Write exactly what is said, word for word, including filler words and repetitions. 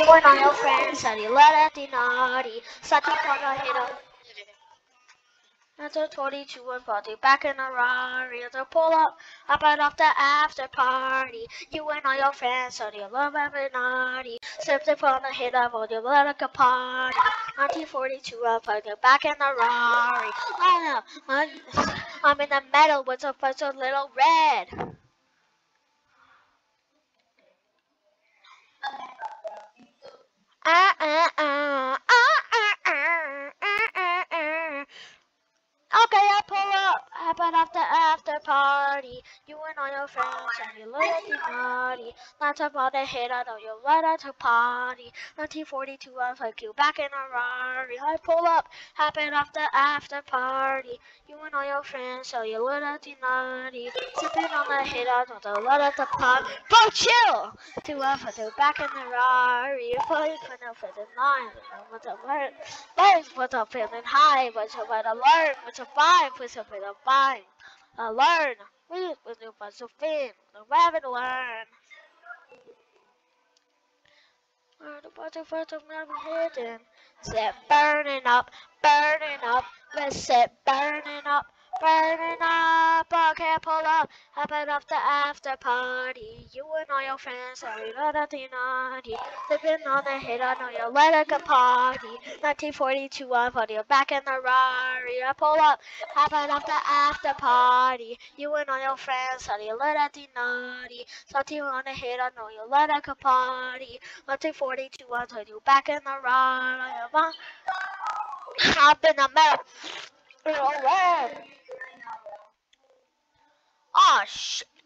and all your friends are you let at the naughty. Starting from the hit of After twenty-two and party back in a Rari to pull up up and off the after party. You and all your friends so you love every naughty. Sipped upon the hit of all your like a party. nineteen forty-two and party back in a Rari. Oh no, I'm in the middle with a bunch of little red. Ah ah ah ah ah ah ah ah. Okay, I pull up, happen after after party. You and all your friends and you look at the naughty. Not about the hit, I know you let out to party. nineteen forty-two, I like you back in a Rari. I pull up, happen after after party. You and all your friends, so you look at the naughty. Sipping on the hit, I know you let out the party. Bro, chill! Two up, two back in the Rari. You put it up for the nine. What's up, learn? Learn what's up, feeling high. What's up, I learn? What's up, fine? What's up, with a fine? I learn. What's up, what's up, fin? The rabbit learn. Learn the what's up, what's up, never hidden. Set burning up, burning up. Let's set burning up. Burning up, okay, pull up, happen after after party. You and all your friends, are you know that you naughty? Living on the hit, I know you let it go party. nineteen forty-two, I'm for you back in the Rari. I pull up, happen after after party. You and all your friends, are you let it be naughty? Something on the hit, I know you let it go party. nineteen forty-two, I'm for you back in the Rari. Up in the middle. Oh, red. Oh, sh